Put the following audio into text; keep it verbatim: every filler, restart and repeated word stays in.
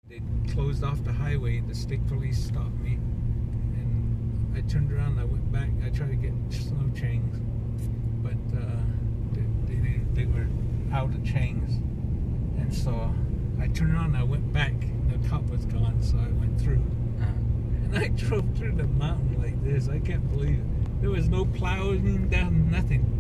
They closed off the highway. The state police stopped me, and I turned around. And I went back. I tried to get snow chains, but uh, they, they they were out of chains, and so I turned around. And I went back. And the cop was gone, so I went through. Uh-huh. And I drove through the mountain like this. I can't believe it. There was no plowing down, nothing.